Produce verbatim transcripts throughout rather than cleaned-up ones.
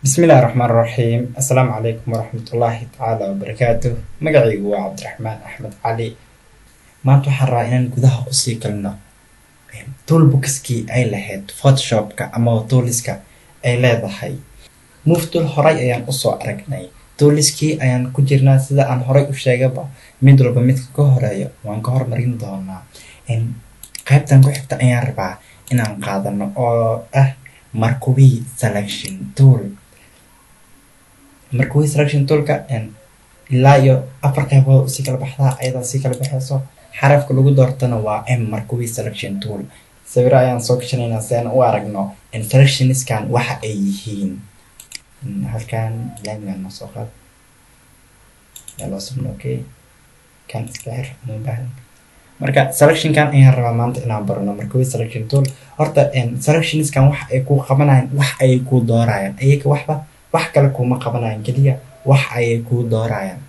بسم الله الرحمن الرحيم السلام عليكم ورحمة الله تعالى وبركاته مقعي هو عبد الرحمن أحمد علي ما تحرى إن جذها قصي كلنا طول بوكسكي أي لحد فوتوشوب كا أما طولسكا أي لا ضحي مفتول هراي أيان قصو أركناي طولسكي أيان كجرنا سدا أن هراي وشجبا مدرو بمثل كهرايا وان كهر مرين ضانا إن قيبتن كحبت أيان ربع إن عن قادنا أو أه مركوبي selection tool markuu selection toolka in ilaa iyo afar qaybood si kala baxdaa ayada si kala baxayso xarafka lagu doortana waa m markuu selection tool sawir ayaan soo gashanayna si aan u aragno in selectioniskan waxa ay yihiin halkan laamigan soo qaad yalla subno okay kan iskaar mobile marka selection kan ayaan rabaa maanta inaan barno markuu selection tool horta in selectioniskan waxa ay ku qabanayaan wax ay ku doorayaan ayaga waxba wax kale kuma qabanayaan kaliya wax ay ku doorayaan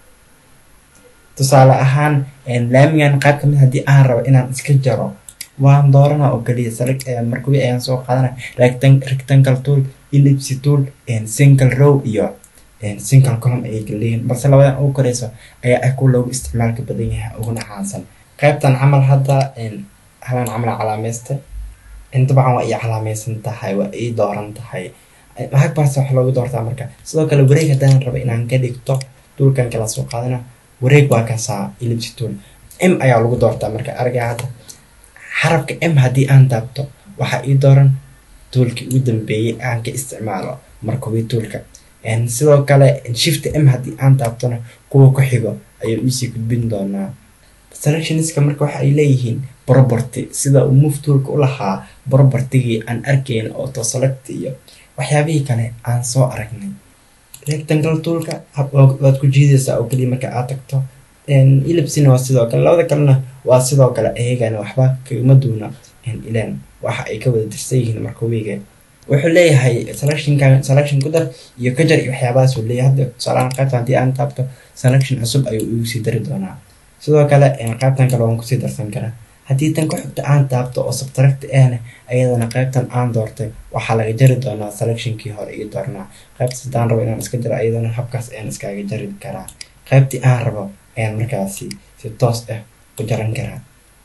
tusaale ahaan in laamigan qayb kamid hadii aan rabo inaan iska jaro waan doorana oo kaliya select markuu ayaan soo qaadana rectangle tool ellipse tool and single row iyo and single column ay kaliya balse labadan oo koreyso ayaa ay ku loogu isticmaalka badan yahay ugu naxaansan qaybtan amal hadda in halan amal calaameeysta inta baan waa ay calaameeysan tahay waa ay dooran tahay waxaa baas wax loogu doortaa marka sidoo kale wareeg hadaan rabo inaan ka dhigto toolkan kala soo qaadana wareeg waa ka saa ellipse tool m ayaa lagu doortaa marka aragga hada xarafka m hadii aan taabto waxa ii dooran toolki ugu dambeeyay aan ka isticmaalo markuu toolka en sidoo kale shift m hadii aan taabtona kuwa ku xigo ayuu ii sii gudbin doonaa selectioniska marka waxa ay leeyihiin property sida uu move toolka u lahaa property-gii aan arkayn auto select iyo waxyaabihii kale aan soo aragnay rectangle toolka waad ku jiidaysaa oo kaliya marka aad tagto en ellipse waa sidoo kale labada kalena waa sidoo kale ayagana waxba kagama duuna en ileen waxa ay ka wada tirsan yihiin marka weega wuxuu leeyahay selection kan selection ku dar iyo ka jar iyo waxyaabahaas uu leeyahay hadda salaam qaybtan hadii aan taabto selection cusub ayuu igu sii dari doonaa sidoo kale en qaybtan kale waan ku sii darsan karaa hadii tan ku xigta aan taabto oo subtract ahna ayadana qaybtan aan doortay waxa laga jari doonaa selectionkii hore iyo doornaa qaybta sidaan rabo inaan iska jaro ayadana habkaas aan iskaga jari karaa qaybtii aan rabo ayaan markaasi si toos ah ku jaran karaa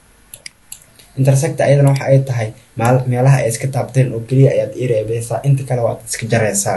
intersect ayadana waxa ay tahay meelaha ay iska taabteen oo kaliya ayaad ireebeysaa inta kale waad iska jaraysaa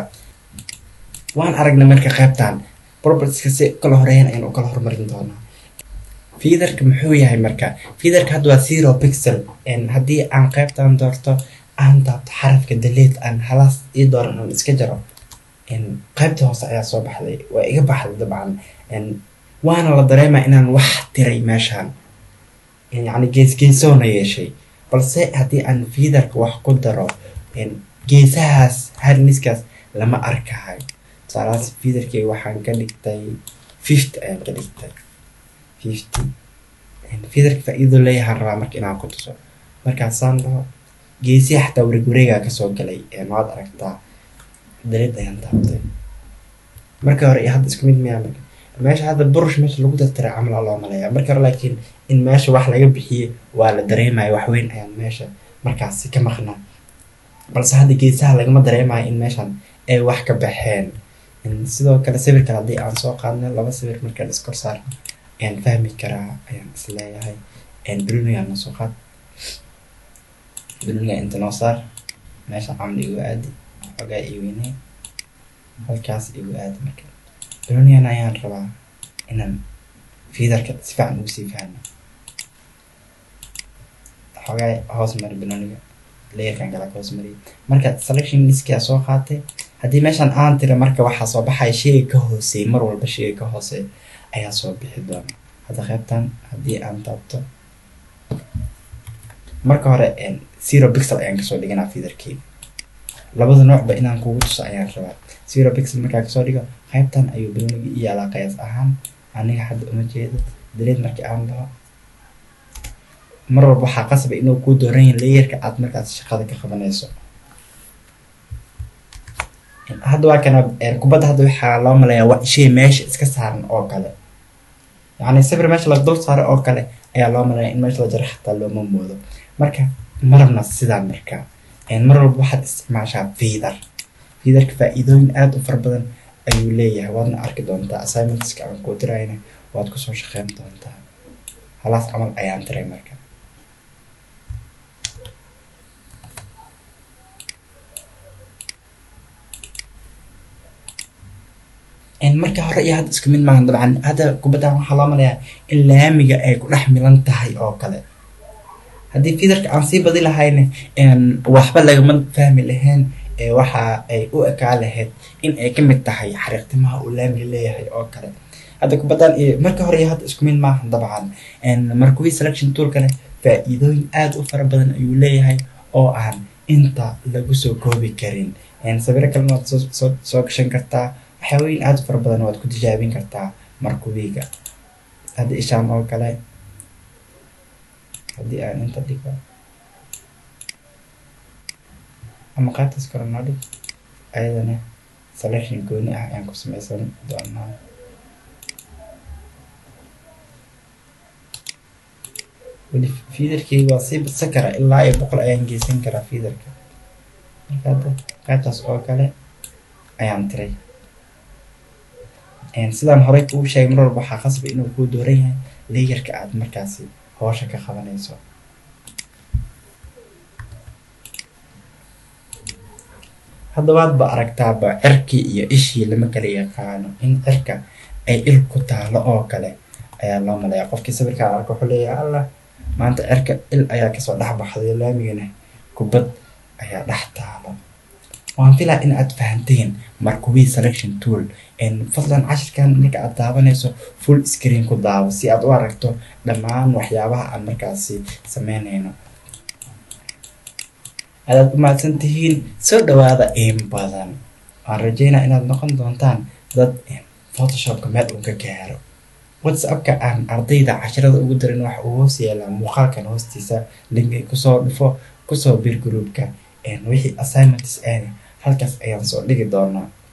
waan aragnay marka qaybtan properties si kala horeeyaan ayaan u kala hormarin doonaa feederka muxuu yahay marka feederka hadda waa zero pixel en hadii aan qaybtan doorto aan taabto xarafka delete aan halas ii dooran aan iska jaro en qaybta hoose ayaa soo baxday waa iga baxday dabcan en waana la dareemaa inaan wax tiray meeshan en yani gees geesoona yeeshay balse hadii aan feederka wax ku daro en geesahaas harniskaas lama arkayo salaas feederkii waxaan ka dhigtay fifty ayaan ka dhigtay fifty and feederka faa'iido leeyahay rabaa marka inaan ku tuso markaasaan dhaho geesiha xataa wareeg wareega ka soo galay ee maad aragtaa delete ayaan taabtay marka hore iyo hadda isku mid miyaa marka meesha hadda burush meesha lagu dartiray camal loo maleeyaa marka hore laakiin in meesha wax laga bixiyay waa la dareemayo wax weyn ayaan meesha markaasi ka maqnaa balse hadda geesaha lagama dareemayo in meeshan ay wax ka baxeen sidoo kale sawirka hadii aan soo qaadno laba sawir marka la iskor saarno en fahmi karaa ayaan isleeyahay en bruniga na soo qaad bruniga inta noo saar meesha camal igu aadi xogaa iiweynay halkaas igu aadi marka bruniga ayaan rabaa inaan feederka si fiican ugu sii fahmo xogaa hoos mari bruniga layerkan kala hoos mari marka selection listka soo qaatay hadii meeshan aan tira marka waxa soo baxay shay ka hooseey mar walba shay ka hooseey ayaa soo bixi doona hada qaybtan hadii aan taabto marka hore en zero pixel ayaan kasoo dhiganaa feederkii labada noocba inaan kugu tuso ayaan rabaa zero pixel markaa kasoo dhigo qaybtan ayuu bruniga iyo alaaqayaas ahaan aniga hadda uma jeedo delete markii aan dhaho mar walba waxaa qasba inuu ku dooran yahay layerka aad markaas shaqada ka qabanayso hadda waa kana kubadda hadda waxaa loo maleeyaa waa shay meesha iska saaran oo kale yani sawir meesha la dul saaray oo kale ayaa loo maleeyaa in meesha la jaro xataa looma moodo marka marabna sidaa marka en mar walba waxaad isticmaashaa feeder feederka faa'iidooyin aad u fara badan ayuu leeyahay waadna arki doontaa assignmentska aan ku dirayna waad ku soo shaqeyn doontaa halaas camal ayaan tiray marka in marka hore iyo hadda isku mid maahan dabcan hadda kubadda waxaa loo malayaa in laamiga ay ku dhex milan tahay oo kale haddii feederka aan sii badi lahayna waxba lagama fahmi lahayn waxa ay u ekaa lahayd in ay ka mid tahay xariiqtimaha uu laamiga leeyahay oo kale hadda kubaddan marka hore iyo hadda isku mid maahan dabcan markuwi selection toolkana faa'iidooyin aad u fara badan ayuu leeyahay oo aan inta lagu soo koobi karin sawiro kalena waad soo soo gashan kartaa waxyaabooyin aad u fara badan waad ku tijaabin kartaa markuwiga hadda ishaan oo kale haddii aan inta dhigo ama qaybtaas kale noo dhig ayadana selection gooni ah ayaan ku samaysan doonaa weli feederkii waa sii badsan karaa ilaa iyo boqol ayaan geysan karaa feederka marka hadda qaybtaas oo kale ayaan tiray sidaan horey kuu sheegay mar walba waxaa qasba inuu kuu dooran yahay layerka aad markaasi hawsha ka qabanayso haddabaad ba aragtaaba cirkii iyo ishii lama kala yaqaano in cirka ay il ku taalo oo kale ayaa loo malayaa qofkii sawirkaa arka wuxuu leeyahay allah maanta cirka il ayaa kasoo dhex baxday laamigana kubad ayaa dhex taalo waan filaa in aad fahanteen markuwi selection tool fadlan cashirkan marka aad daawanayso full screen ku daawo si aad u aragto dhammaan waxyaabaha aan markaasi sameynayno aad u mahadsan tihiin soo dhawaada in badan waan rajeynaa inaad noqon doontaan dad photoshopka meel uu ka gaaro whatsappka aan ardayda cashirada ugu dirin waxa uu hoos yeelaa muuqaalkan hoostiisa linki kusoo dhufo kusoo bir groupka wixii assignments halkaas ayaan soo dhigi doonaa